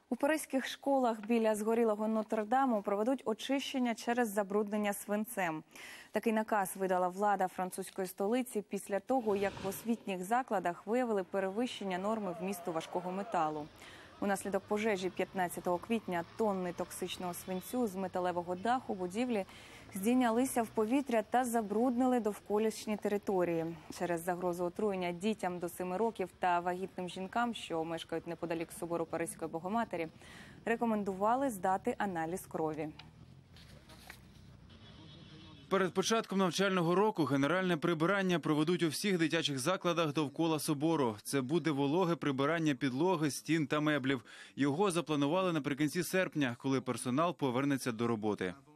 У паризьких школах біля згорілого Нотр-Даму проведуть очищення через забруднення свинцем. Такий наказ видала влада французької столиці після того, як в освітніх закладах виявили перевищення норми вмісту важкого металу. Унаслідок пожежі 15 квітня тонни токсичного свинцю з металевого даху будівлі здійнялися в повітря та забруднили довколишні території. Через загрозу отруєння дітям до 7 років та вагітним жінкам, що мешкають неподалік собору Паризької Богоматері, рекомендували здати аналіз крові. Перед початком навчального року генеральне прибирання проведуть у всіх дитячих закладах довкола собору. Це буде вологе прибирання підлоги, стін та меблів. Його запланували наприкінці серпня, коли персонал повернеться до роботи.